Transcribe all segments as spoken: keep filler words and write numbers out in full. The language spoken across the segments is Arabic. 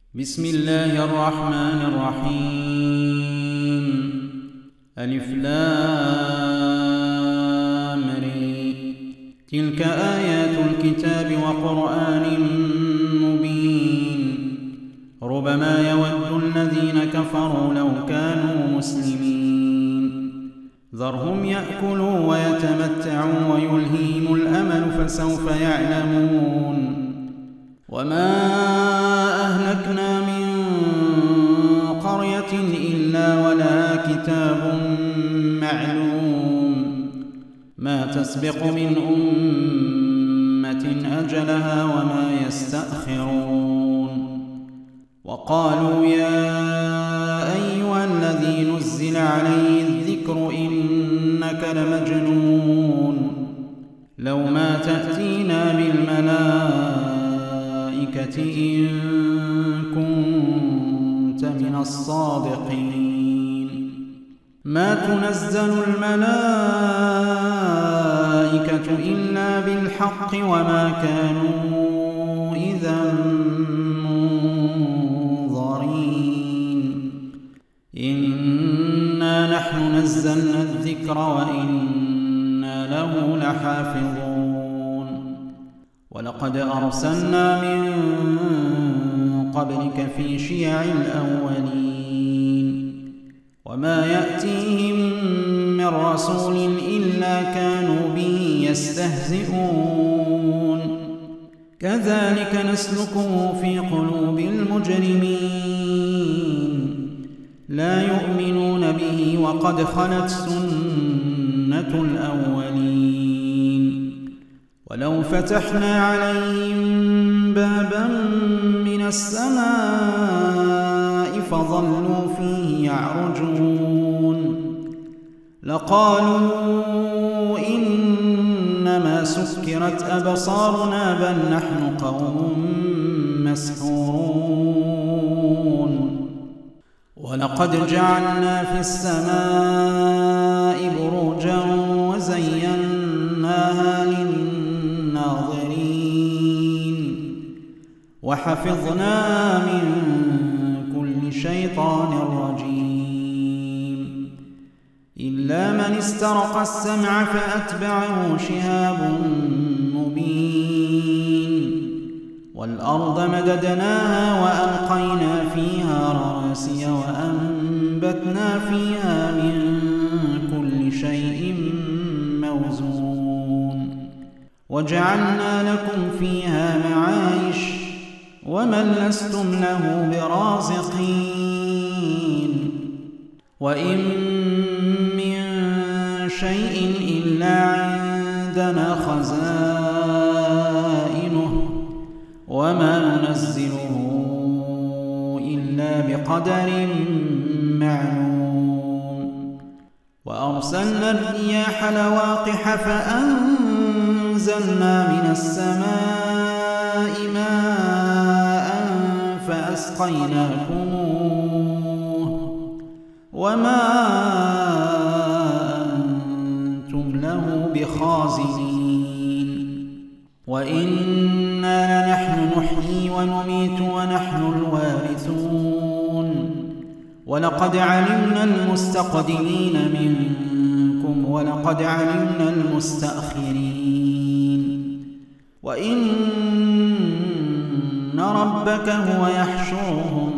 بسم الله الرحمن الرحيم. ألف لام ر. تلك آيات الكتاب وقرآن مبين. ربما يود الذين كفروا لو كانوا مسلمين. ذرهم يأكلوا ويتمتعوا ويلهيهم الأمل فسوف يعلمون. وما أهلكنا من قرية إلا ولها كتاب معلوم ما تسبق من أمة أجلها وما يستأخرون. وقالوا يا أيها الذي نزل عليه الذكر إنك لمجنون لو ما تأتينا بالملائكة إن كنت من الصادقين. ما تنزل الملائكة إلا بالحق وما كانوا إذا منظرين. إنا نحن نزلنا الذكر وإنا له لحافظون. ولقد أرسلنا من قبلك في شيع الأولين وما يأتيهم من رسول إلا كانوا به يستهزئون. كذلك نسلكه في قلوب المجرمين لا يؤمنون به وقد خلت سنة الأولين. ولو فتحنا عليهم بابا من السماء فظلوا فيه يعرجون لقالوا إنما سكرت أبصارنا بل نحن قوم مسحورون. ولقد جعلنا في السماء بروجا وزيناها للناظرين وحفظناها من كل شيطان رجيم إلا من استرق السمع فأتبعه شهاب مبين. والأرض مددناها وألقينا فيها رواسي وأنبتنا فيها من كل شيء موزون وجعلنا لكم فيها معايش ومن لستم له برازقين. وإن من شيء إلا عندنا خزائنه وما ننزله إلا بقدر معلوم. وأرسلنا الرياح لواقح فأنزلنا من السماء ماء فأسقيناكموه وما أنتم له بخازنين. وإنا لنحن نحيي ونميت ونحن الوارثون. ولقد علمنا المستقدمين منكم ولقد علمنا المستأخرين. وإن ربك هو يحشرهم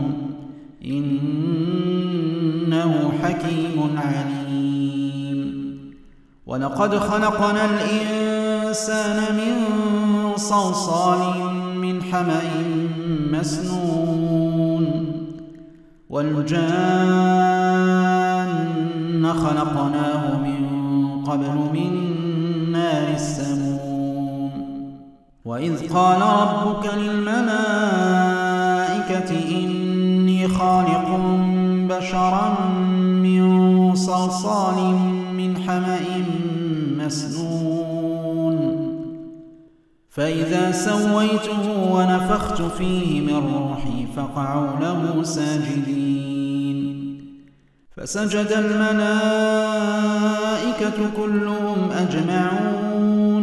إنه حكيم عليم. ولقد خلقنا الإنسان من صلصال من حمأ مسنون. والجان خلقناه من قبل من نار السموم. وإذ قال ربك للملائكة إني خالق بشرا من صلصال من حمأ مسنون فإذا سويته ونفخت فيه من روحي فقعوا له ساجدين. فسجد الملائكة كلهم أجمعون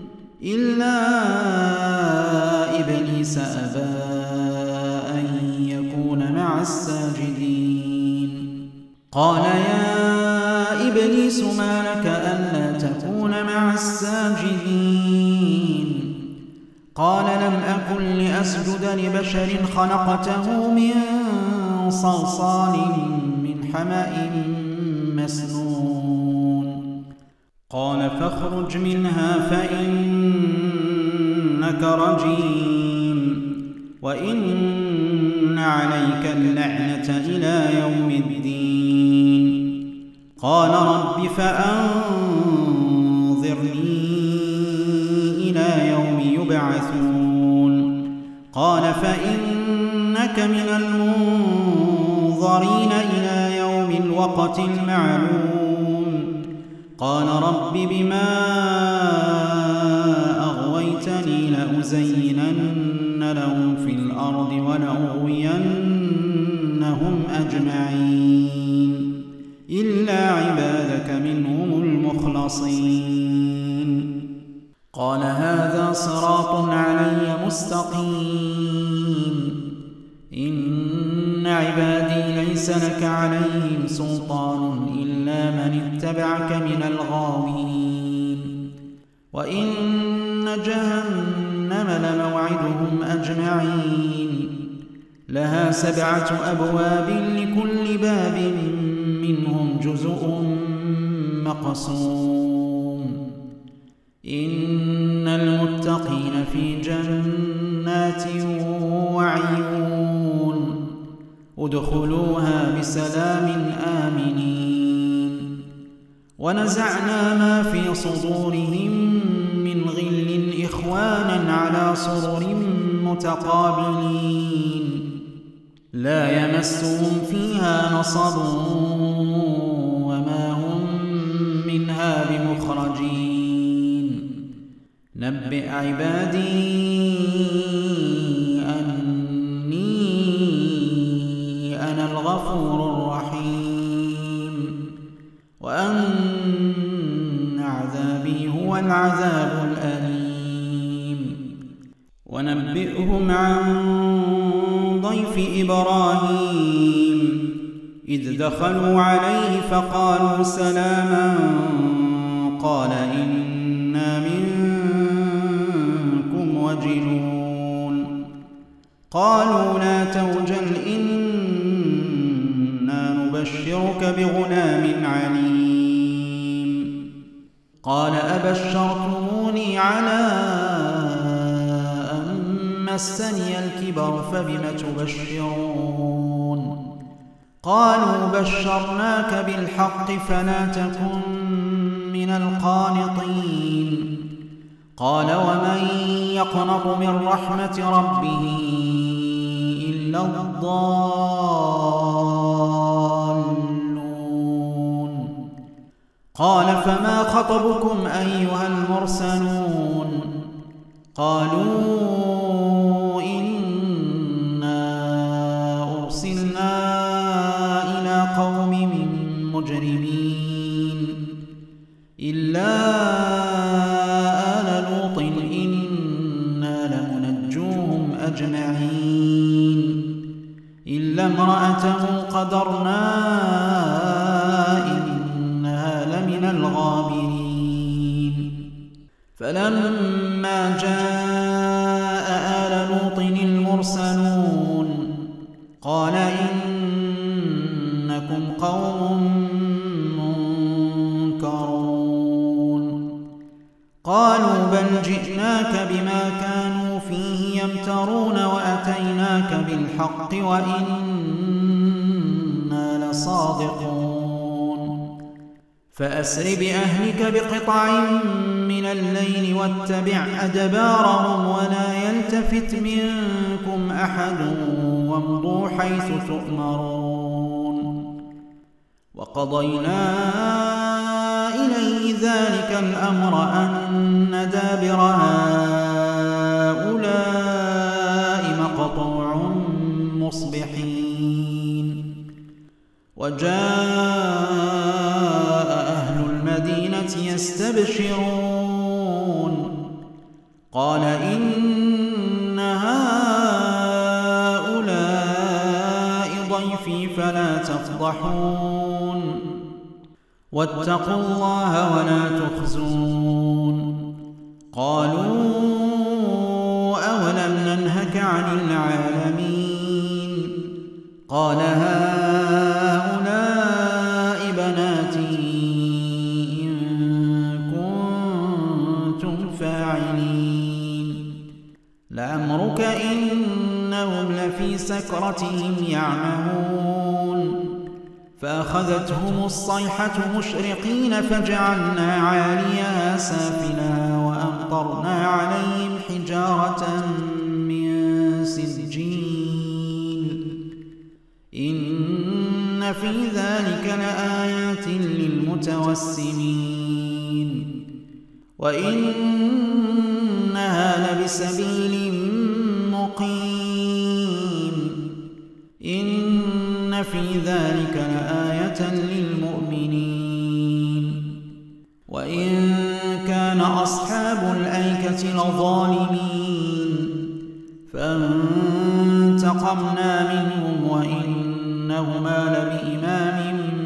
إلا إبليس أبى أن الساجدين. قال يا إبليس ما لك ألا تكون مع الساجدين؟ قال لم أكن لأسجد لبشر خلقته من صلصال من حمأ مسنون. قال فاخرج منها فإنك رجيم وإن عليك اللعنة إلى يوم الدين. قال رب فأنظرني إلى يوم يبعثون. قال فإنك من المنظرين إلى يوم الوقت المعلوم. قال رب بما أغويتني لأزينن لهم في الأرض ولأغوينهم أجمعين إلا عبادك منهم المخلصين. قال هذا صراط علي مستقيم. إن عبادي ليس لك عليهم سلطان إلا من اتبعك من الغاوين. وإن جهنم لموعدهم أجمعين لها سبعة أبواب لكل باب منهم جزء مقسوم. إن المتقين في جنات وعيون ادخلوها بسلام آمنين. ونزعنا ما في صدورهم من غل إخوانا على سرر متقابلين لا يمسهم فيها نصب وما هم منها بمخرجين. نبئ عبادي أني أنا الغفور الرحيم وأن عذابي هو العذاب الأليم. ونبئهم عن ضيف إبراهيم إذ دخلوا عليه فقالوا سلاما قال إنا منكم وجلون. قالوا لا توجل إنا نبشرك بغلام عليم. قال أبشرتموني على أن مسني الكبر فبم تبشرون؟ قالوا بشرناك بالحق فلا تكن من القانطين. قال ومن يقنط من رحمة ربه إلا الضالون. قال فما خطبكم أيها المرسلون؟ قالوا إنا أرسلنا إلى قوم مجرمين إلا آل لوط إنا لمنجوهم أجمعين إلا امرأته قدرنا إنها لمن الغابرين. فلما جاء آل لوط المرسلون قال إنكم قوم منكرون. قالوا بل جئناك بما كانوا فيه يمترون وأتيناك بالحق وإنا لصادقون. فأسر بأهلك بقطع من الليل واتبع أدبارهم ولا يلتفت منكم أحد وامضوا حيث تؤمرون. وقضينا إليه ذلك الأمر أن دابر هؤلاء مقطوع مصبحين. وجاء أهل المدينة يستبشرون قال إن هؤلاء ضيفي فلا تفضحون واتقوا الله ولا تخزون قالوا أولم ننهك عن العالمين قال هؤلاء بناتي إن كنتم فاعلين لعمرك إنهم لفي سكرتهم يعمهون فأخذتهم الصيحة مشرقين فجعلنا عاليها سافلها وأمطرنا عليهم حجارة من سجيل إن في ذلك لآيات للمتوسمين وإنها لبسبيل مقيم إن في ذلك لآية للمؤمنين وإن كان أصحاب الأيكة لظالمين فانتقمنا منهم وإنهما لبإمام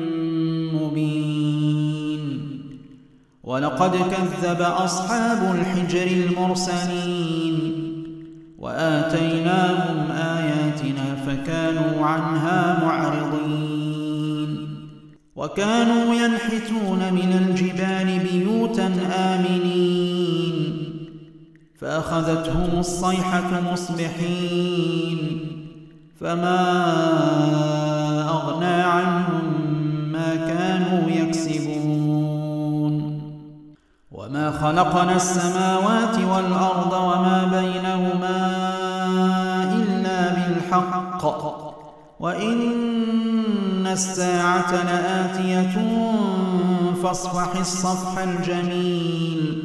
مبين ولقد كذب أصحاب الحجر المرسلين وآتيناهم آياتنا فكانوا عنها معرضين وكانوا ينحتون من الجبال بيوتا آمنين فأخذتهم الصيحة مصبحين فما أغنى عنهم ما كانوا يكسبون وما خلقنا السماوات والأرض وما بينهما إلا بالحق وإن الساعة لآتية فاصفح الصفح الجميل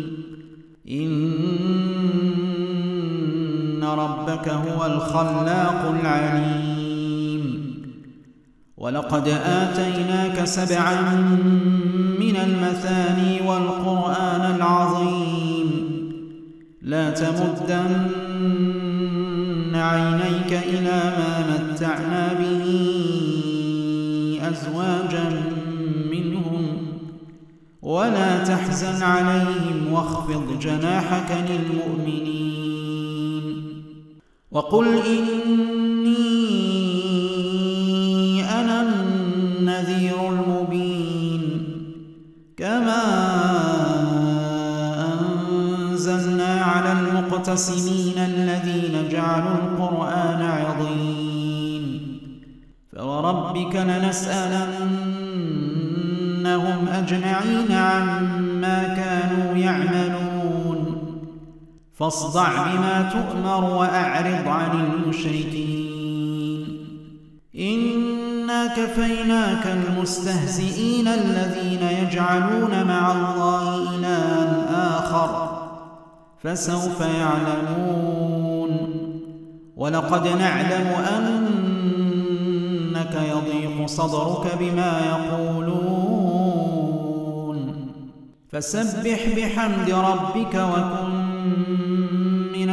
إن ربك هو الخلاق العليم ولقد آتيناك سبعا من المثاني والقرآن العظيم لا تمدن عينيك إلى ما متعنا به أزواجا منهم ولا تحزن عليهم واخفض جناحك للمؤمنين وقل إني أنا النذير المبين كما أنزلنا على المقتسمين الذين جعلوا القرآن عضين فوربك لنسألنهم أجمعين عما كانوا يعملون فاصدع بما تؤمر وأعرض عن المشركين إنا كفيناك المستهزئين الذين يجعلون مع الله إلها آخر فسوف يعلمون ولقد نعلم أنك يضيق صدرك بما يقولون فسبح بحمد ربك وكن من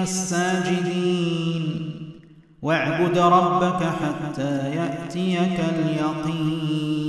الساجدين واعبد ربك حتى يأتيك اليقين